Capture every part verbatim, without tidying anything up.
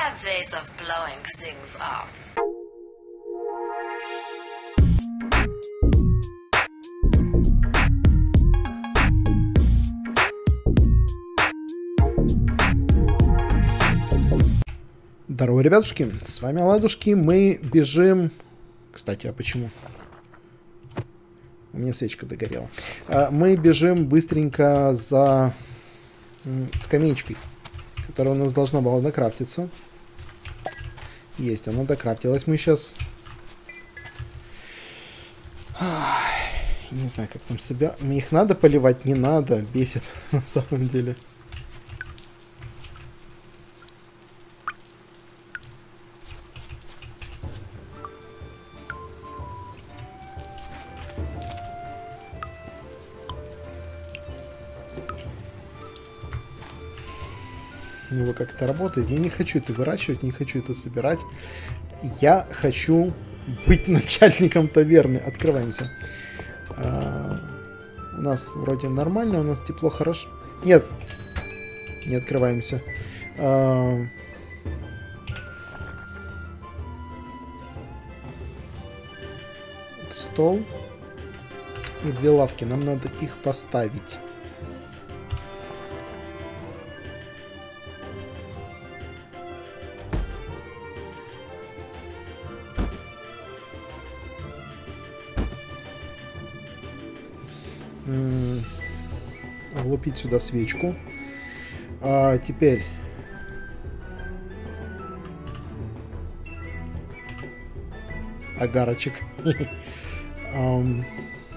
have ways of blowing things up. Здорово, ребятушки, с вами Ладушки, мы бежим... Кстати, а почему? У меня свечка догорела. Мы бежим быстренько за скамеечкой, которая у нас должна была докрафтиться. Есть, она докрафтилась. Мы сейчас... Не знаю, как там собирать. Их надо поливать, не надо. Бесит на самом деле. У него как это работает. Я не хочу это выращивать, не хочу это собирать. Я хочу быть начальником таверны. Открываемся. А, у нас вроде нормально, у нас тепло, хорошо. Нет, не открываемся. А, стол и две лавки. Нам надо их поставить. Влупить сюда свечку. А теперь агарочек. um.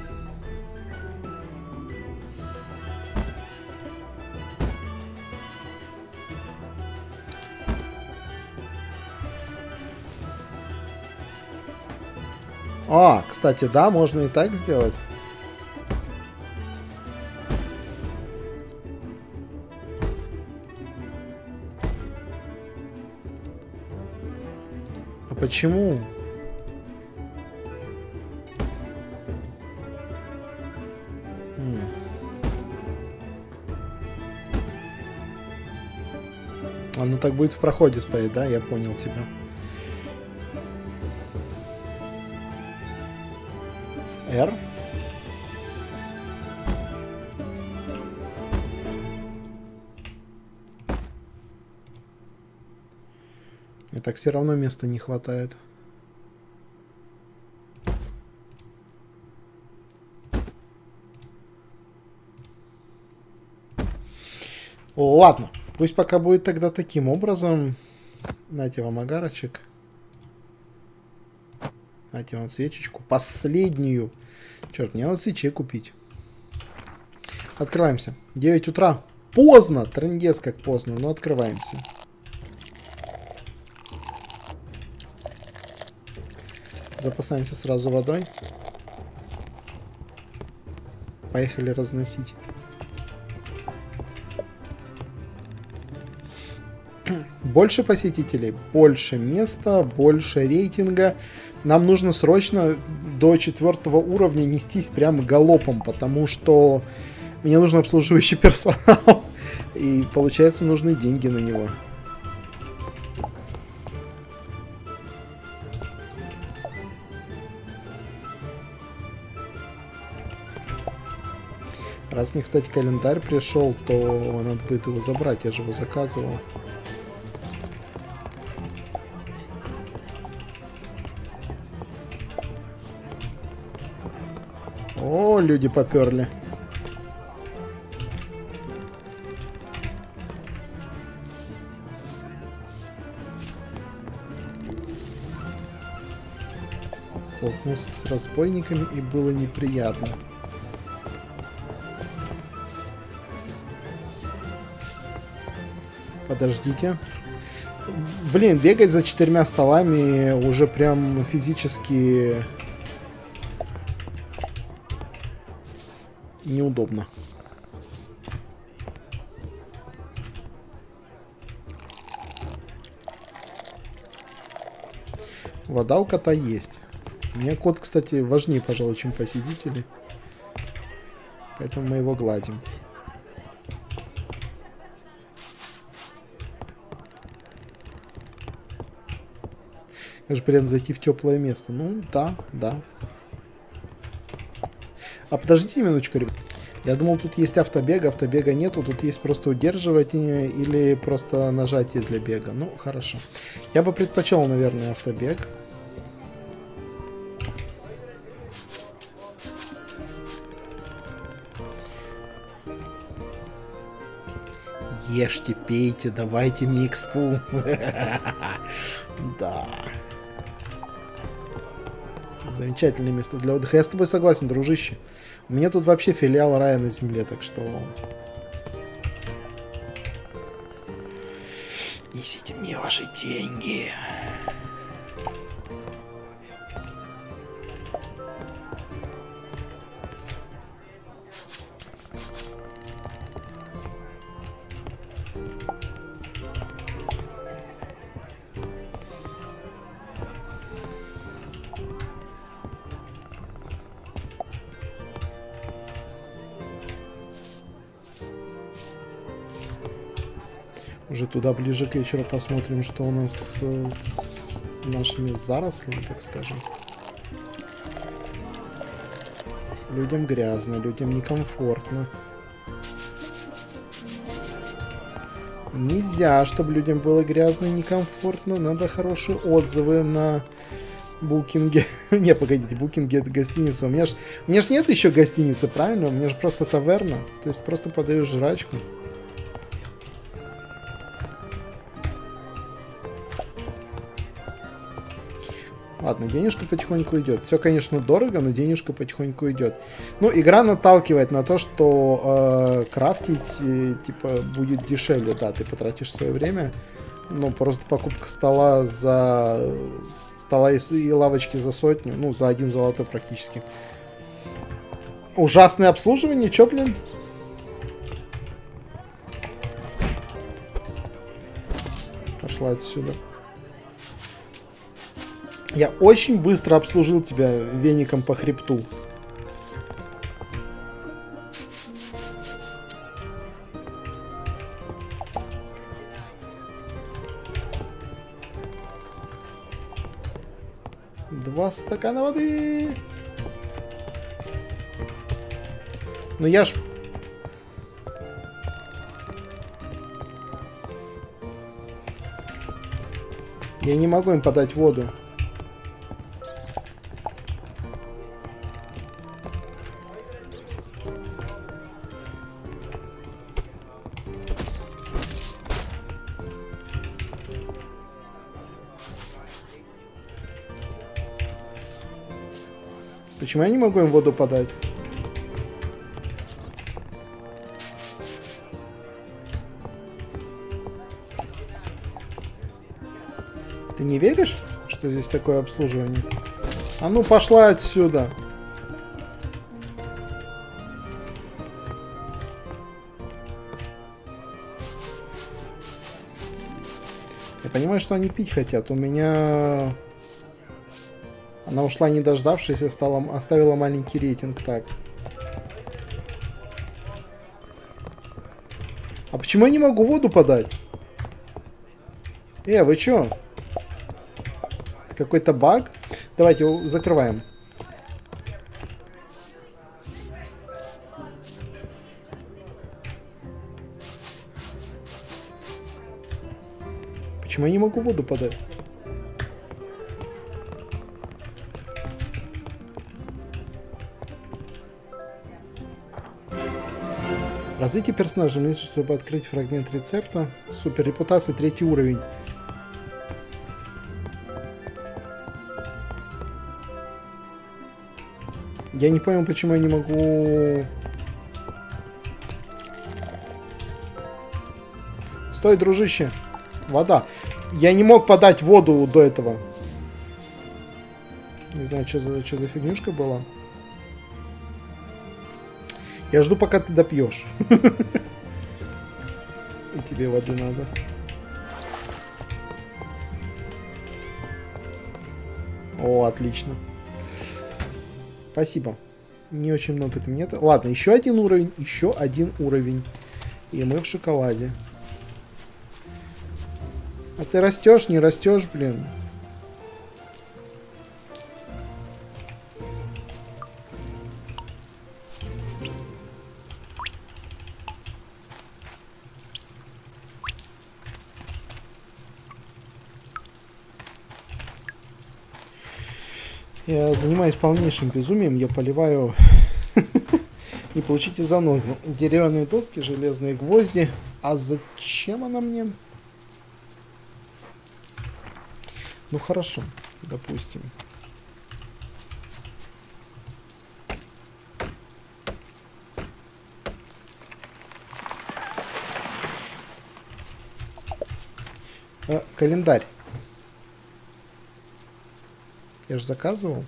А, кстати, да, можно и так сделать. Почему? М. Оно так будет в проходе стоять, да? Я понял тебя. R. И так все равно места не хватает. Ладно, пусть пока будет тогда таким образом. Нате вам агарочек. Нате вам свечечку. Последнюю. Черт, мне надо свечей купить. Открываемся. девять утра. Поздно. Трындец как поздно, но открываемся. Запасаемся сразу водой. Поехали разносить. Больше посетителей, больше места, больше рейтинга. Нам нужно срочно до четвертого уровня нестись прямо галопом, потому что мне нужен обслуживающий персонал. И получается, нужны деньги на него. Раз мне, кстати, календарь пришел, то надо будет его забрать, я же его заказывал. О, люди поперли. Столкнулся с разбойниками и было неприятно. Подождите. Блин, бегать за четырьмя столами уже прям физически неудобно. Вода у кота есть. У меня кот, кстати, важнее, пожалуй, чем посетители. Поэтому мы его гладим. Это же приятно зайти в теплое место. Ну, да, да. А подождите минуточку, ребят. Я думал, тут есть автобега, автобега нету, тут есть просто удерживание или просто нажатие для бега. Ну, хорошо. Я бы предпочел, наверное, автобег. Ешьте, пейте, давайте мне экспу. Да. Замечательное место для отдыха. Я с тобой согласен, дружище. У меня тут вообще филиал рая на земле, так что... Несите мне ваши деньги. Уже туда ближе к вечеру посмотрим, что у нас с, с нашими зарослями, так скажем. Людям грязно, людям некомфортно. Нельзя, чтобы людям было грязно и некомфортно. Надо хорошие отзывы на букинге. Не, погодите, букинге это гостиница. У меня ж, у меня ж нет еще гостиницы, правильно? У меня же просто таверна. То есть просто подаешь жрачку. Ладно, денежка потихоньку идет. Все, конечно, дорого, но денежка потихоньку идет. Ну, игра наталкивает на то, что э, крафтить э, типа будет дешевле. Да, ты потратишь свое время. Ну, просто покупка стола за... Стола и, и лавочки за сотню. Ну, за один золотой практически. Ужасное обслуживание. Чё, блин? Пошла отсюда. Я очень быстро обслужил тебя веником по хребту. Два стакана воды. Ну я ж... Я не могу им подать воду. Почему я не могу им воду подать? Ты не веришь, что здесь такое обслуживание? А ну пошла отсюда. Я понимаю, что они пить хотят. У меня... Она ушла не дождавшись и стала, оставила маленький рейтинг. Так. А почему я не могу воду подать? Э, вы чё? Какой-то баг? Давайте закрываем. Почему я не могу воду подать? Развитие персонажа уменьшить, чтобы открыть фрагмент рецепта. Супер, репутация, третий уровень. Я не понял, почему я не могу... Стой, дружище. Вода. Я не мог подать воду до этого. Не знаю, что за, что за фигнюшка была. Я жду, пока ты допьешь. И тебе воды надо. О, отлично. Спасибо. Не очень много там нет. Ладно, еще один уровень. Еще один уровень. И мы в шоколаде. А ты растешь, не растешь, блин. Я занимаюсь полнейшим безумием, я поливаю... Не получите занозу. Деревянные доски, железные гвозди. А зачем она мне? Ну хорошо, допустим. А, календарь. Я же заказывал.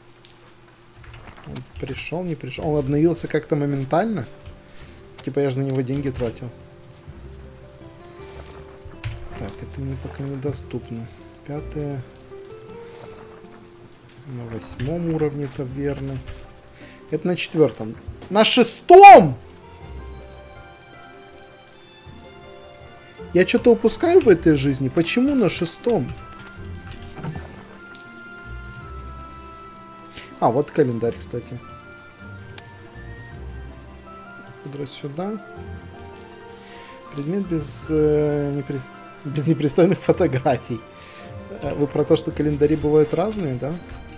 Он пришел, не пришел. Он обновился как-то моментально. Типа я же на него деньги тратил. Так, это мне пока недоступно. Пятое. На восьмом уровне таверны. Это на четвертом. На шестом! Я что-то упускаю в этой жизни. Почему на шестом? А, вот календарь, кстати. Куда сюда. Предмет без, э, непри... без непристойных фотографий. Вы про то, что календари бывают разные, да?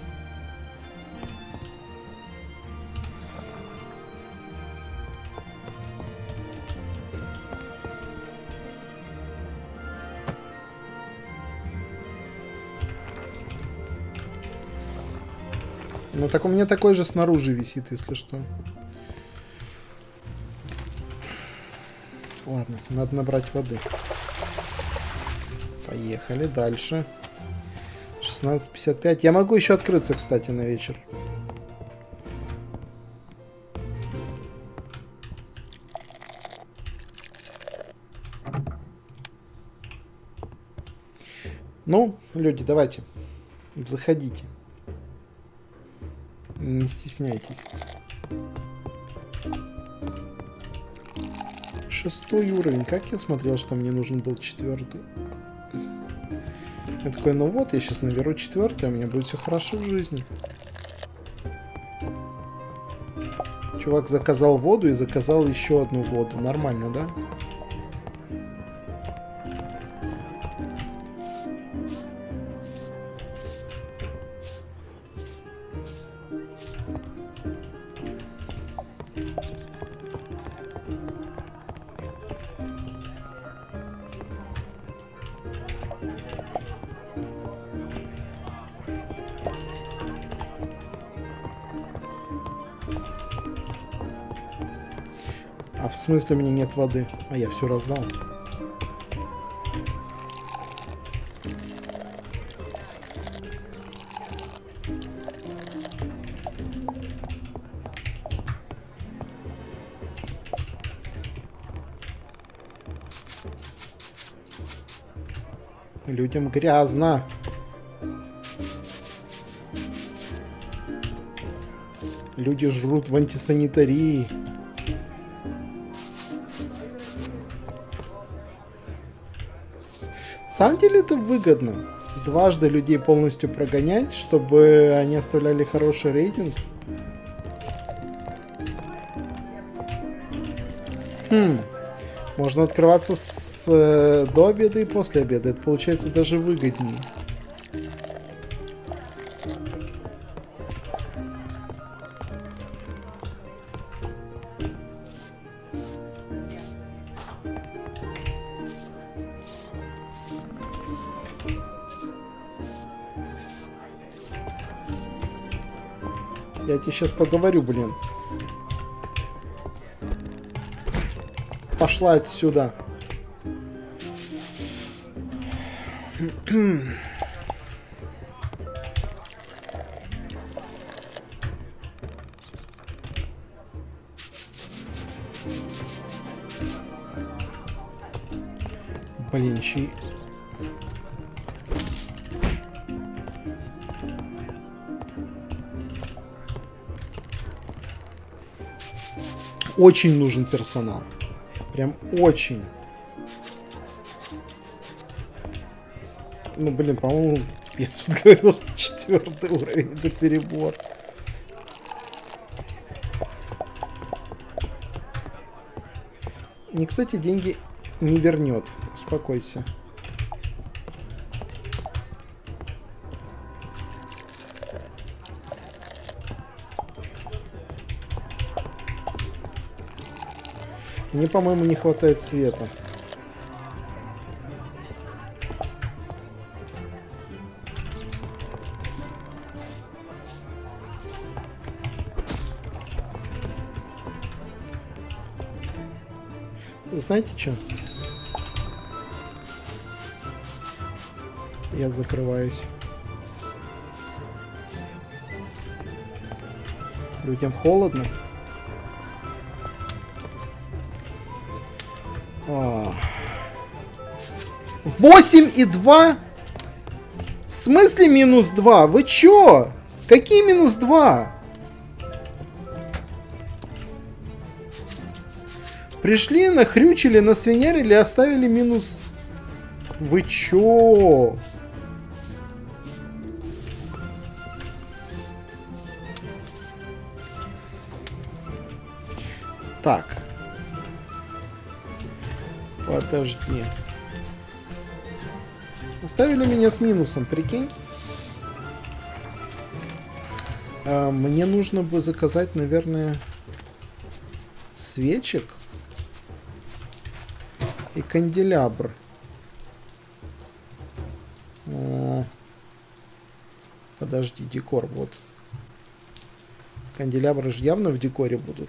Ну так у меня такой же снаружи висит, если что. Ладно, надо набрать воды. Поехали дальше. шестнадцать пятьдесят пять. Я могу еще открыться, кстати, на вечер. Ну, люди, давайте. Заходите. Не стесняйтесь. Шестой уровень. Как я смотрел, что мне нужен был четвертый? Я такой, ну вот, я сейчас наберу четвертый, у меня будет все хорошо в жизни. Чувак заказал воду и заказал еще одну воду. Нормально, да? А в смысле у меня нет воды? А я все раздал. Людям грязно. Люди жрут в антисанитарии. На самом деле это выгодно. Дважды людей полностью прогонять, чтобы они оставляли хороший рейтинг. Хм. Можно открываться с, э, до обеда и после обеда. Это получается даже выгоднее. Я тебе сейчас поговорю, блин. Пошла отсюда. Блин, еще и... Очень нужен персонал. Прям очень. Ну, блин, по-моему, я тут говорил, что четвертый уровень это перебор. Никто эти деньги не вернет. Успокойся. Мне, по-моему, не хватает света. Знаете что? Я закрываюсь. Людям холодно. восемь и два? В смысле минус два? Вы чё? Какие минус два? Пришли, нахрючили, насвинярили, оставили минус... Вы чё? Так. Подожди. Оставили меня с минусом, прикинь? А, мне нужно бы заказать, наверное, свечек и канделябр. О, подожди, декор, вот. Канделябры же явно в декоре будут.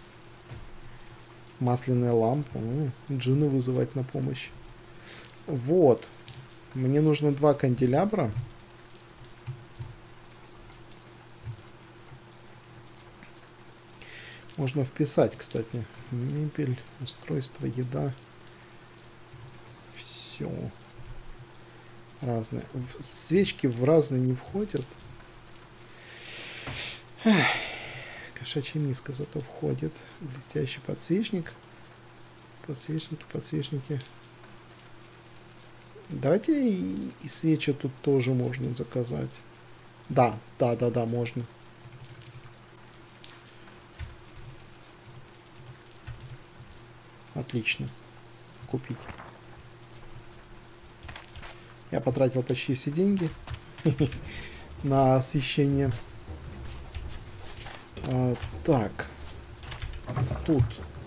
Масляная лампа. М-м, джина вызывать на помощь. Вот. Мне нужно два канделябра. Можно вписать, кстати. Мебель, устройство, еда. Все. Разные. Свечки в разные не входят. Кошачья миска зато входит. Блестящий подсвечник. Подсвечники, подсвечники. Давайте и, и свечи тут тоже можно заказать. Да, да, да, да, можно. Отлично. Купить. Я потратил почти все деньги на освещение. А, так. Тут.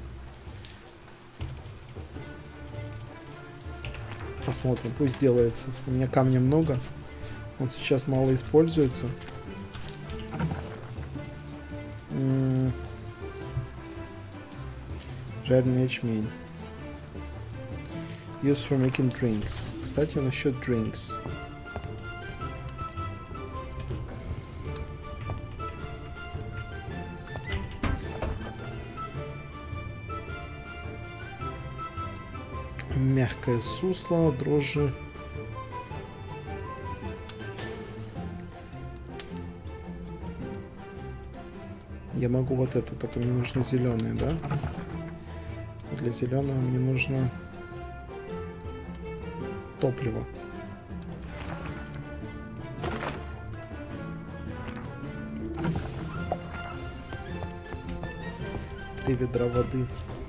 Посмотрим, пусть делается. У меня камня много. Он сейчас мало используется. М-м- Жареный ячмень. Used for making drinks. Кстати, насчет drinks. Мягкое сусло, дрожжи. Я могу вот это, только мне нужно зеленое, да? Для зеленого мне нужно топливо. Три ведра воды.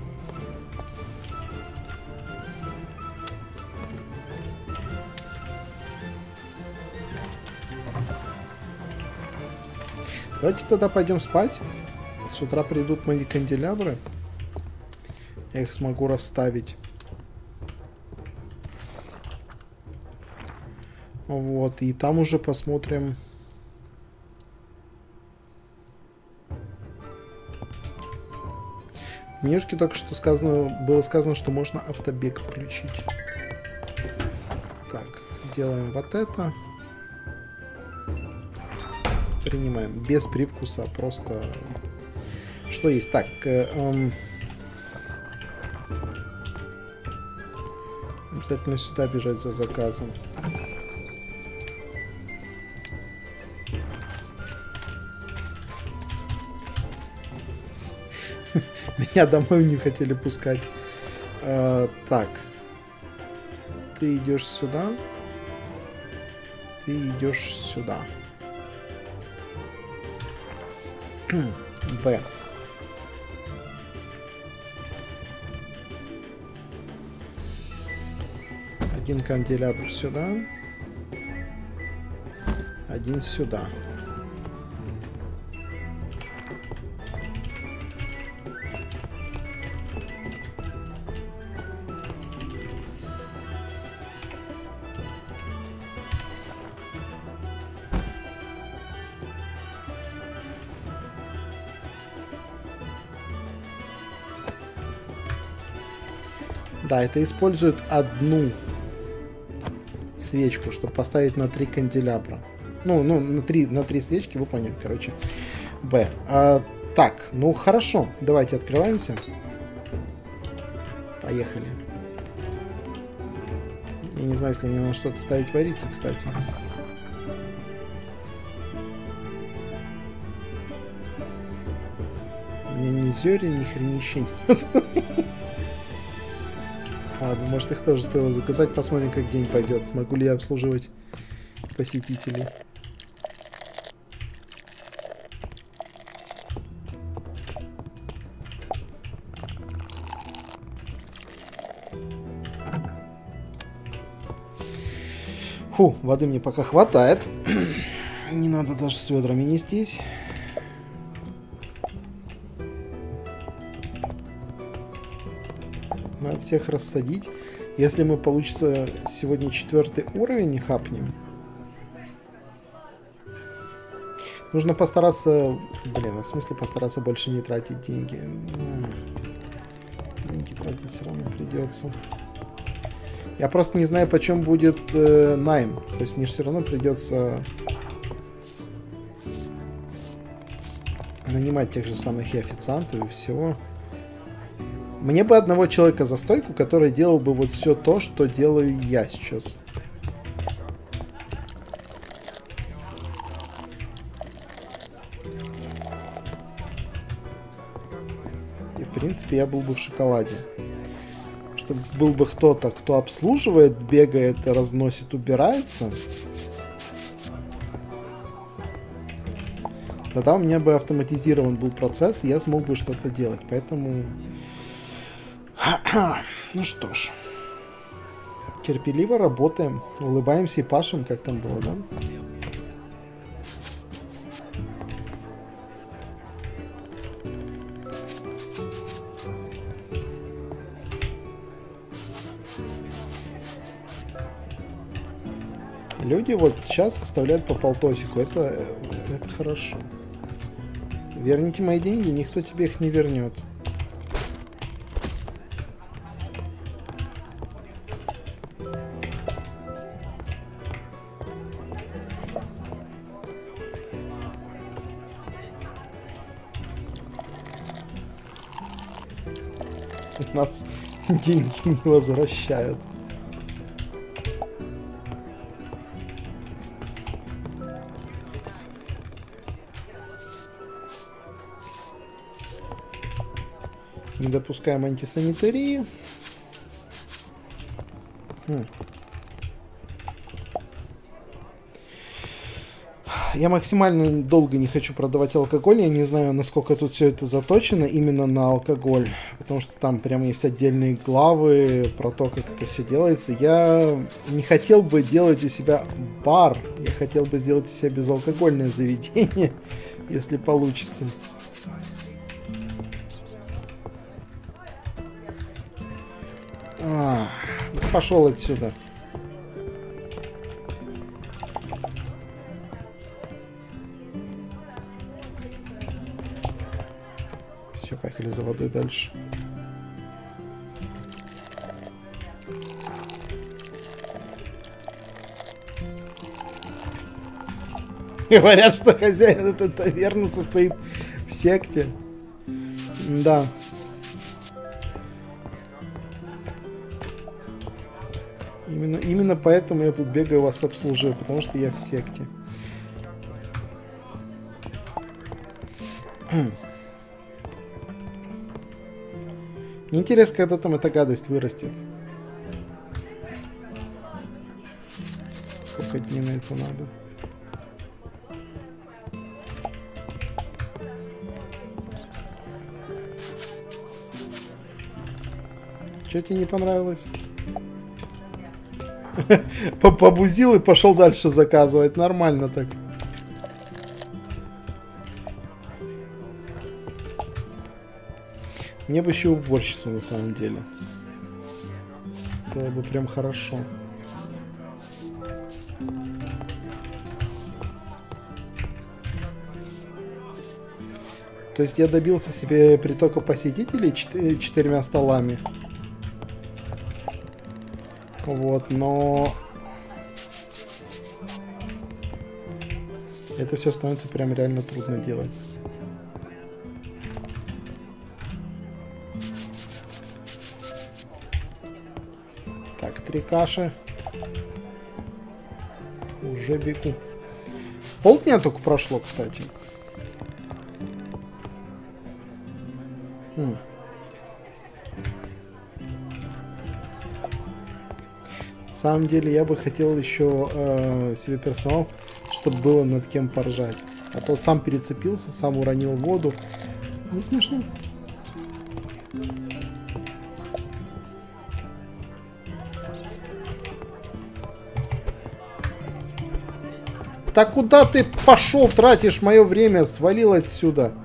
Давайте тогда пойдем спать. С утра придут мои канделябры. Я их смогу расставить. Вот, и там уже посмотрим. В менюшке только что сказано, было сказано, что можно автобег включить. Так, делаем вот это. Принимаем без привкуса, просто что есть. Так, э, эм... обязательно сюда бежать за заказом. Меня домой не хотели пускать. А, так. Ты идешь сюда. Ты идешь сюда. Б. Один канделябр сюда. Один сюда. Да, это использует одну свечку, чтобы поставить на три канделябра. Ну, ну на, три, на три свечки, вы поняли, короче. Б. А, так, ну хорошо. Давайте открываемся. Поехали. Я не знаю, если мне надо что-то ставить вариться, кстати. У меня ни зерен, ни хренища нет. Ладно, может их тоже стоило заказать. Посмотрим, как день пойдет. Смогу ли я обслуживать посетителей. Фу, воды мне пока хватает. Не надо даже с ведрами нестись. Надо всех рассадить. Если мы, получится, сегодня четвертый уровень хапнем, нужно постараться... Блин, в смысле постараться больше не тратить деньги. Деньги тратить все равно придется. Я просто не знаю, почем будет э, найм. То есть мне же все равно придется нанимать тех же самых и официантов, и всего. Мне бы одного человека за стойку, который делал бы вот все то, что делаю я сейчас. И в принципе я был бы в шоколаде. Чтобы был бы кто-то, кто обслуживает, бегает, разносит, убирается. Тогда у меня бы автоматизирован был процесс, и я смог бы что-то делать. Поэтому... Ну что ж. Терпеливо работаем. Улыбаемся и пашем, как там было, да? Люди вот сейчас оставляют по полтосику. Это, это хорошо. Верните мои деньги, никто тебе их не вернет. У нас деньги не возвращают. Не допускаем антисанитарии. Хм. Я максимально долго не хочу продавать алкоголь. Я не знаю, насколько тут все это заточено именно на алкоголь. Потому что там прямо есть отдельные главы про то, как это все делается. Я не хотел бы делать у себя бар. Я хотел бы сделать у себя безалкогольное заведение, если получится. А, пошел отсюда. Все, поехали за водой дальше. Говорят, что хозяин этой таверны состоит в секте. Да. Именно, именно поэтому я тут бегаю, вас обслуживаю, потому что я в секте. Мне интересно, когда там эта гадость вырастет. Сколько дней на это надо? Что тебе не понравилось? Побузил и пошел дальше заказывать. Нормально так. Мне бы еще уборщицу на самом деле. Было бы прям хорошо. То есть я добился себе притока посетителей четырьмя столами. Вот, но... Это все становится прям реально трудно делать. Так, три каши. Уже бегу. Полдня только прошло, кстати. Хм. На самом деле я бы хотел еще э, себе персонал, чтобы было над кем поржать. А то сам перецепился, сам уронил воду. Не смешно. Так куда ты пошел, тратишь мое время? Свалил отсюда.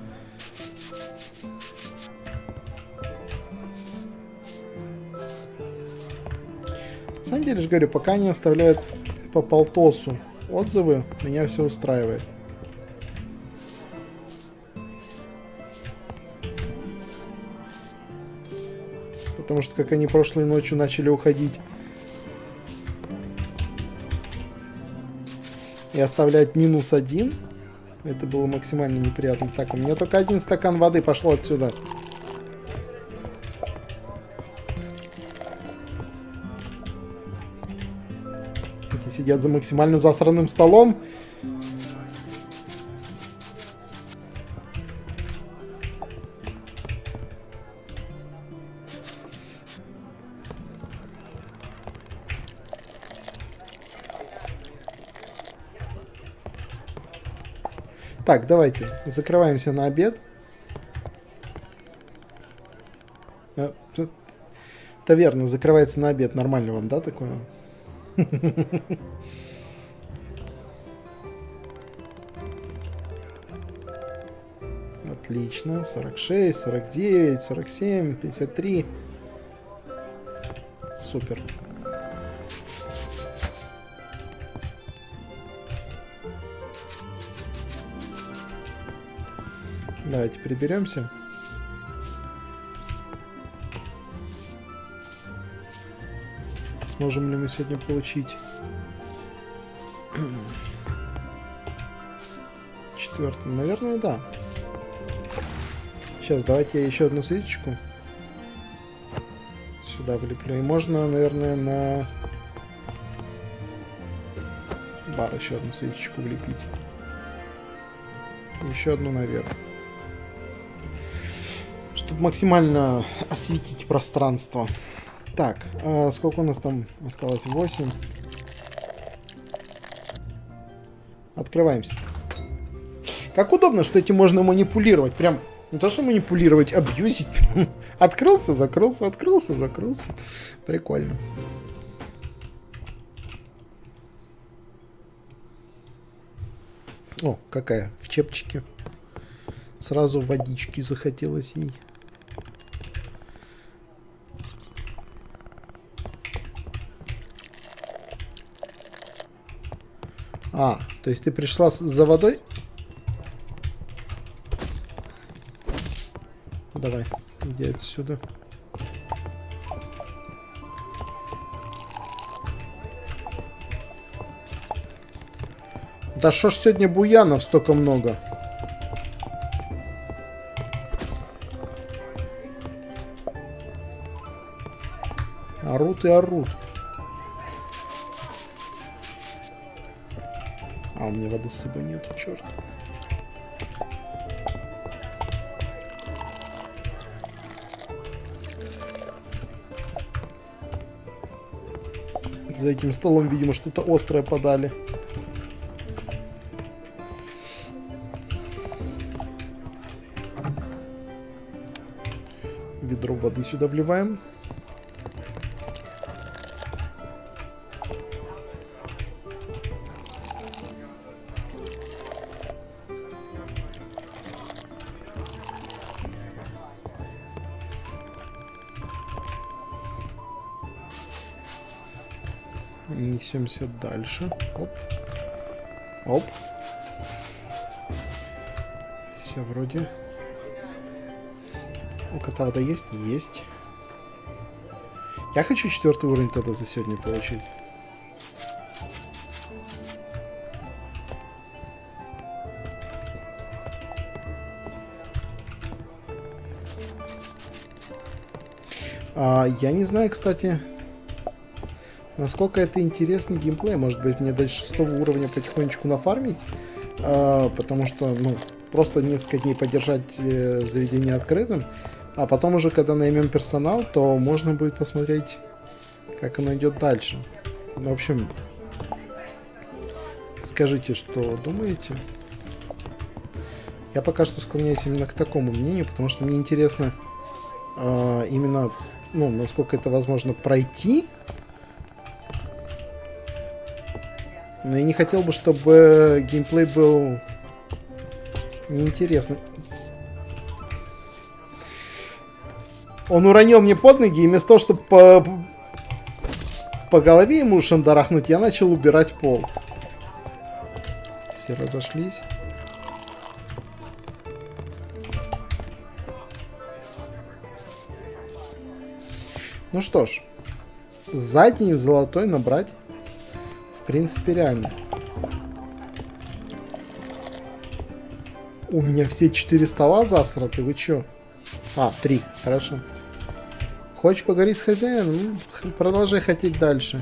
На самом деле, же говорю, пока не оставляют по полтосу отзывы, меня все устраивает. Потому что как они прошлой ночью начали уходить и оставлять минус один, это было максимально неприятно. Так, у меня только один стакан воды, пошло отсюда. Такие сидят за максимально засранным столом. Так, давайте закрываемся на обед. Таверна закрывается на обед. Нормально вам, да, такое? Отлично. сорок шесть, сорок девять, сорок семь, пятьдесят три. Супер. Давайте приберемся. Сможем ли мы сегодня получить четвертый? Наверное, да. Сейчас давайте я еще одну свечечку сюда влеплю. И можно, наверное, на бар еще одну свечечку влепить. И еще одну наверх. Чтобы максимально осветить пространство. Так, а сколько у нас там осталось? восемь. Открываемся. Как удобно, что этим можно манипулировать. Прям не то, что манипулировать, абьюзить. Прям. Открылся, закрылся, открылся, закрылся. Прикольно. О, какая в чепчике. Сразу водички захотелось ей. А, то есть ты пришла за водой? Давай, иди отсюда. Да шо ж сегодня буянов столько много? Орут и орут. А, у меня воды с собой нету, черт. За этим столом, видимо, что-то острое подали. Ведро воды сюда вливаем. Несемся дальше. Оп. Оп. Все вроде. У кота вода есть? Есть. Я хочу четвертый уровень тогда за сегодня получить. А, я не знаю, кстати, насколько это интересный геймплей. Может быть, мне до шестого уровня потихонечку нафармить. А, потому что, ну, просто несколько дней подержать э, заведение открытым. А потом уже, когда наймем персонал, то можно будет посмотреть, как оно идет дальше. В общем, скажите, что думаете. Я пока что склоняюсь именно к такому мнению, потому что мне интересно э, именно, ну, насколько это возможно пройти. Но я не хотел бы, чтобы геймплей был неинтересным. Он уронил мне под ноги, и вместо того, чтобы по, по голове ему шандарахнуть, я начал убирать пол. Все разошлись. Ну что ж, задний золотой набрать, в принципе, реально. У меня все четыре стола засраты, вы чё? А, три, хорошо. Хочешь поговорить с хозяином? Ну, продолжай хотеть дальше.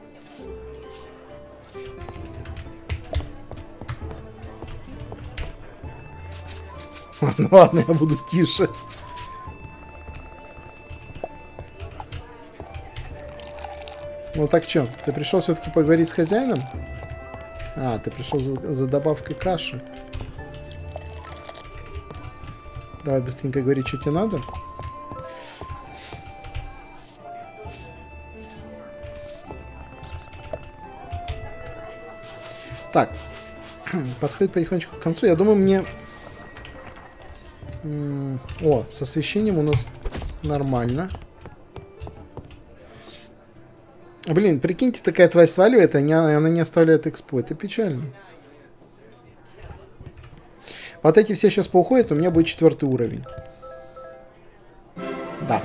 Ну ладно, я буду тише. Ну так чё, ты пришел все-таки поговорить с хозяином? А, ты пришел за, за добавкой каши. Давай быстренько говори, что тебе надо. Так, подходит потихонечку к концу. Я думаю, мне... О, с освещением у нас нормально. Блин, прикиньте, такая тварь сваливает, а она не оставляет экспо. Это печально. Вот эти все сейчас поуходят, у меня будет четвертый уровень. Да.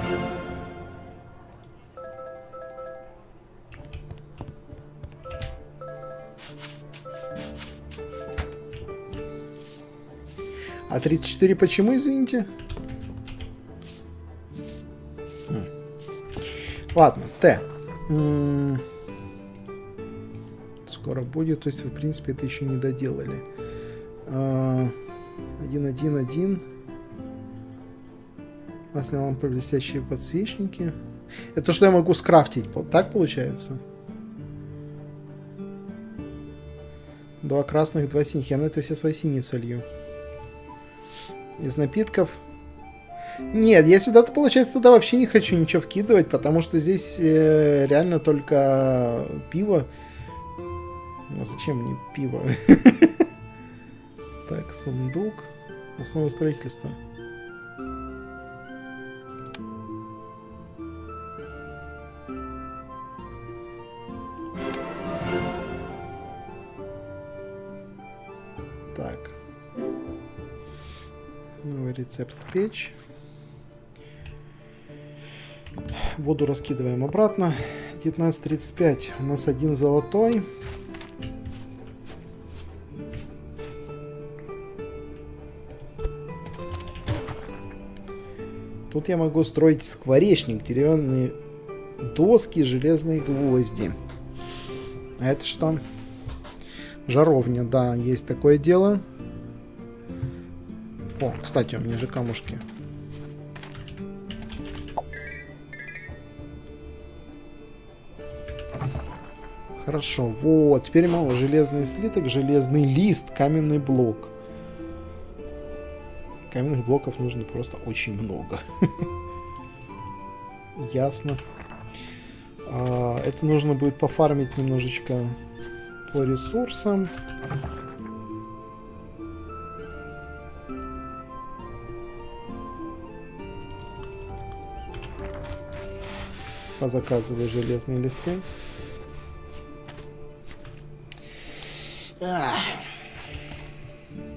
А тридцать четыре почему, извините? Хм. Ладно, Т. М-м- Скоро будет, то есть вы, в принципе, это еще не доделали. Один, один, один. Масляная лампа, блестящие подсвечники. Это что я могу скрафтить? Так получается? Два красных, два синих. Я на это все свои синие солью. Из напитков. Нет, я сюда-то, получается, туда вообще не хочу ничего вкидывать, потому что здесь э, реально только пиво. А зачем мне пиво? Так, сундук. Основа строительства. Так. Новый рецепт печь. Воду раскидываем обратно. девятнадцать тридцать пять. У нас один золотой. Тут я могу строить скворечник, деревянные доски, железные гвозди. А это что? Жаровня, да, есть такое дело. О, кстати, у меня же камушки. Хорошо, вот, теперь мало. Железный слиток, железный лист, каменный блок. Каменных блоков нужно просто очень много. Ясно. А, это нужно будет пофармить немножечко по ресурсам. Позаказываю железные листы. Ах.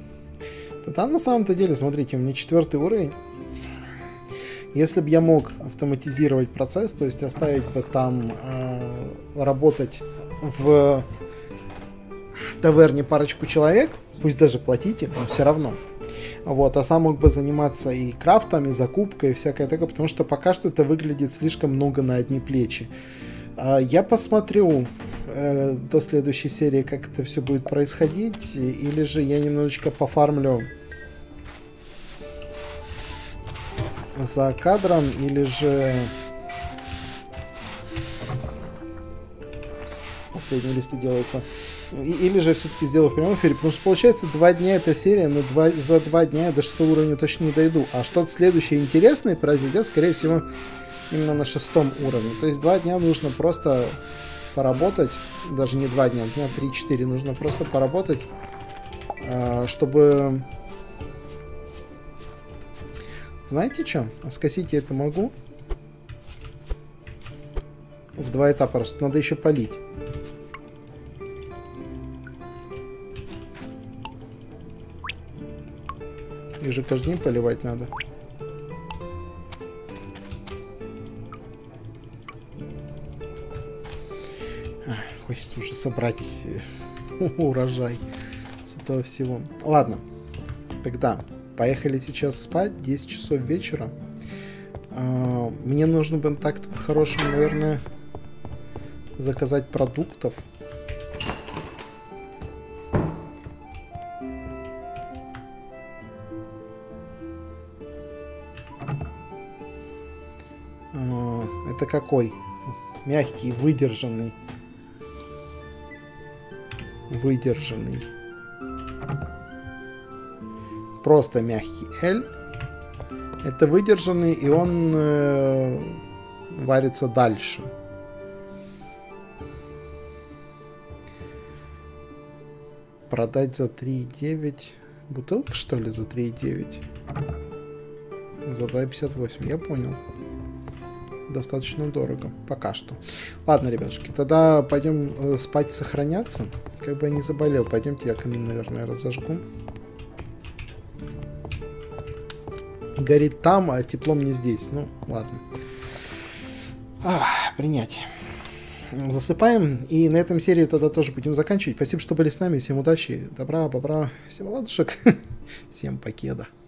Да там на самом-то деле, смотрите, у меня четвертый уровень. Если бы я мог автоматизировать процесс, то есть оставить бы там э, работать в таверне парочку человек, пусть даже платите, но все равно. Вот, а сам мог бы заниматься и крафтом, и закупкой, и всякое такое, потому что пока что это выглядит слишком много на одни плечи. Э, я посмотрю э, до следующей серии, как это все будет происходить, или же я немножечко пофармлю за кадром, или же последние листы делаются, и, или же все-таки сделаю в прямом эфире, потому что получается два дня эта серия, но два, за два дня я до шестого уровня точно не дойду, а что-то следующее интересное произойдет, скорее всего, именно на шестом уровне. То есть два дня нужно просто поработать, даже не два дня, дня три-четыре нужно просто поработать, чтобы... Знаете что? А скосить я это могу. В два этапа просто. Надо еще полить. Их же каждый день поливать надо. Хочется уже собрать урожай с этого всего. Ладно. Тогда... Поехали сейчас спать, десять часов вечера. Мне нужно бы так по-хорошему, наверное, заказать продуктов. Это какой? Мягкий, выдержанный. Выдержанный. Просто мягкий L. Это выдержанный, и он э, варится дальше. Продать за три и девять. Бутылка, что ли, за три и девять? За два и пятьдесят восемь, я понял. Достаточно дорого. Пока что. Ладно, ребятушки, тогда пойдем спать, сохраняться. Как бы я не заболел. Пойдемте, я камин, наверное, разожгу. Горит там, а теплом не здесь. Ну, ладно. Ах, принять. Засыпаем. И на этом серию тогда тоже будем заканчивать. Спасибо, что были с нами. Всем удачи, добра, бобра. Всем ладушек. Всем покеда.